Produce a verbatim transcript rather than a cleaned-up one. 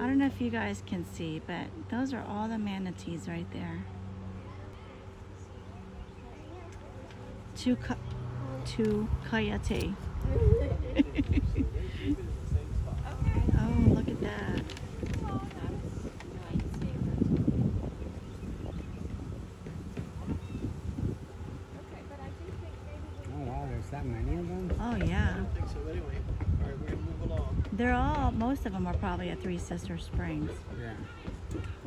I don't know if you guys can see, but those are all the manatees right there. Two, two coyote. Oh, look at that. Oh wow, there's that many of them? Oh yeah. I don't think so anyway. Alright, we're gonna move along. They're all, most of them are probably at Three Sister Springs. Yeah.